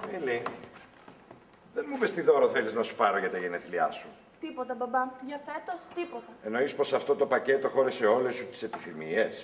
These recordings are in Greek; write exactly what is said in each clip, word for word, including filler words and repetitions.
Μίλη, δεν μου πες τι δώρο θέλεις να σου πάρω για τα γενέθλιά σου. Τίποτα, μπαμπά. Για φέτος, τίποτα. Εννοείς πως αυτό το πακέτο χώρεσε όλες σου τις επιθυμίες.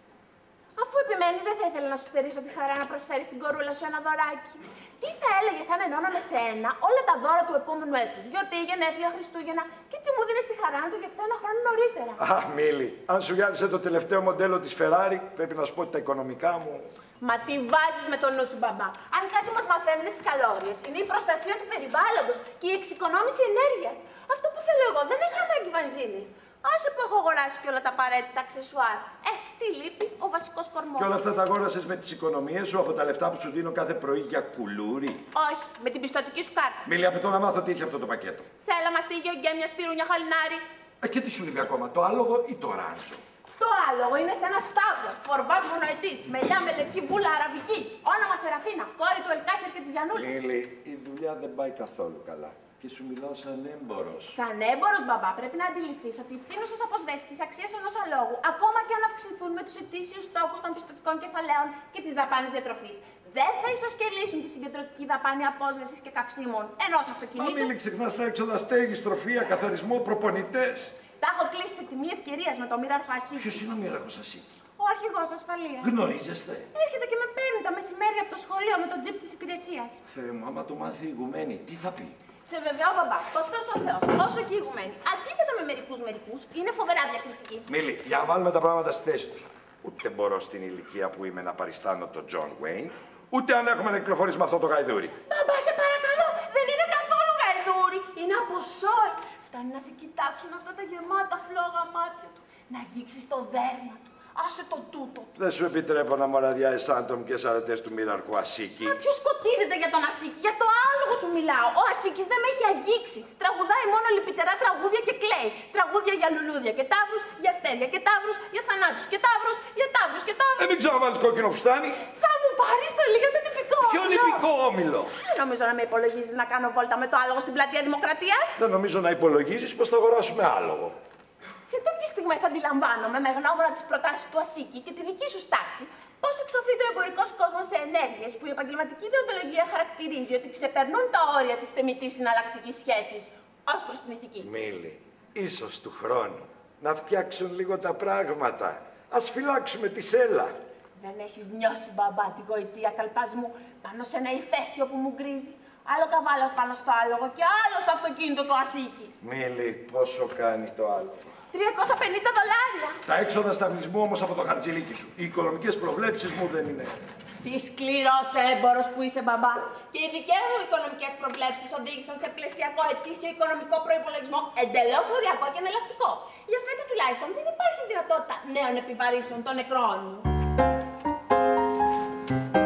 Αφού επιμένεις, δεν θα ήθελα να σου στερήσω τη χαρά να προσφέρεις στην κορούλα σου ένα δωράκι. Τι θα έλεγες αν ενώναμε σε ένα όλα τα δώρα του επόμενου έτους? Γιορτή, γενέθλια, Χριστούγεννα. Και έτσι μου δίνεις τη χαρά να το γευτώ ένα χρόνο νωρίτερα. Α, Μίλη, αν σου γυάλισε το τελευταίο μοντέλο της Ferrari, πρέπει να σου πω ότι τα οικονομικά μου. Μα τι βάζεις με το νου σου, μπαμπά? Αν κάτι μας μαθαίνουν στις καλώριες, είναι η προστασία του περιβάλλοντος και η εξοικονόμηση ενέργειας. Αυτό που θέλω εγώ δεν έχει ανάγκη βενζίνης. Άσε που έχω αγοράσει και όλα τα απαραίτητα αξεσουάρ. Ε, τι λείπει, ο βασικός κορμός. Και όλα αυτά τα αγόρασες με τις οικονομίες σου από τα λεφτά που σου δίνω κάθε πρωί για κουλούρι? Όχι, με την πιστωτική σου κάρτα. Μίλη, απαιτώ να μάθω τι έχει αυτό το πακέτο. Σέλα, μαστίγιο, γκέμια, σπυρούνια, χαλινάρι. Ε, και τι σου λείπει ακόμα, το άλογο ή το ράντζο? Το άλογο είναι σε ένα στάβλο. Φορβάς μονοετής, μελιά με λευκή βούλα αραβική. Όνομα Σεραφίνα, κόρη του Ελκάχερ και της Γιαννούλα. Μίλη, η δουλειά δεν πάει καθόλου καλά. Και σου μιλάω σαν έμπορος. Σαν έμπορος, μπαμπά, πρέπει να αντιληφθείς ότι οι φθήνουσες αποσβέσεις της αξίας ενός αλόγου, ακόμα και αν αυξηθούν με τους ετήσιους στόχους των πιστωτικών κεφαλαίων και της δαπάνης διατροφής, δεν θα ισοσκελίσουν τη συγκεντρωτική δαπάνη απόσβεσης και καυσίμων ενός αυτοκινήτου. Μα Μίλη, ξεχνάς τα έξοδα στέγης, τροφία, καθαρισμό, προπονητές. Τα έχω κλείσει σε τιμή ευκαιρίας με το μοίραρχο Ασίκη. Ποιος είναι ο μοίραρχος Ασίκη? Ο αρχηγός ασφαλείας. Γνωρίζεστε? Έρχεται και με παίρνει τα μεσημέρια από το σχολείο με το τζιπ της υπηρεσίας. Θεέ μου, άμα το μάθει η ηγουμένη, τι θα πει? Σε βεβαιώ, μπαμπά, πως τόσο ο Θεός, όσο και η ηγουμένη, αντίθετα με μερικούς μερικούς, είναι φοβερά διακριτική. Μίλη, για να βάλουμε τα πράγματα στη θέση τους. Ούτε μπορώ στην ηλικία που είμαι να παριστάνω τον Τζον Βέιν, ούτε αν έχουμε να κυκλοφορήσουμε αυτό το γαϊδούρι. Μπαμπά, σε παρακαλώ, δεν είναι καθόλου γαϊδούρι, είναι από σόι. Φτάνει να σε κοιτάξουν αυτά τα γεμάτα φλόγα μάτια του, να αγγίξεις το δέρμα του. Άσε το τούτο του. Δεν σου επιτρέπω να μοραδιάσεις ατομικές αρετές του μοίραρχου Ασίκη. Μα ποιος σκοτίζεται για τον Ασίκη? Για το άλογο σου μιλάω. Ο Ασίκης δεν με έχει αγγίξει. Τραγουδάει μόνο λυπητερά τραγούδια και κλαίει. Τραγούδια για λουλούδια και ταύρους, για αστέρια και ταύρους, για θανάτους και ταύρους, για ταύρους και ταύρους. Δεν μην ξαναβάλεις κόκκινο φουστάνι. Θα μου πάρεις το λίγο τον υπηκό όμιλο. Ποιον υπηκό όμιλο? Δεν νομίζω να με υπολογίζεις να κάνω βόλτα με το άλογο στην πλατεία Δημοκρατίας. Δεν νομίζω να υπολογίζεις πως θα αγοράσουμε άλογο. Σε τέτοιες στιγμές αντιλαμβάνομαι με γνώμονα τις προτάσεις του Ασίκη και τη δική σου στάση πώς εξωθείται ο εμπορικός κόσμος σε ενέργειες που η επαγγελματική δεοντολογία χαρακτηρίζει ότι ξεπερνούν τα όρια της θεμιτής συναλλακτικής σχέσης ως προς την ηθική. Μίλη, ίσως του χρόνου να φτιάξουν λίγο τα πράγματα. Ας φυλάξουμε τη σέλα. Δεν έχεις νιώσει, μπαμπά, τη γοητεία καλπασμού πάνω σε ένα ηφαίστειο που μου γκρίζει. Άλλο καβάλα πάνω στο άλογο και άλλο στο αυτοκίνητο του Ασίκη. Μίλη, πόσο κάνει το άλογο? τριακόσια πενήντα δολάρια. Τα έξοδα σταθμισμού όμως από το χαρτζηλίκι σου. Οι οικονομικές προβλέψεις μου δεν είναι. Τι σκληρός έμπορος που είσαι, μπαμπά. Και οι δικές μου οικονομικές προβλέψεις οδήγησαν σε πλαισιακό ετήσιο οικονομικό προϋπολογισμό εντελώς οριακό και ανελαστικό. Για φέτο τουλάχιστον δεν υπάρχει δυνατότητα νέων επιβαρύσεων των νεκρών μου.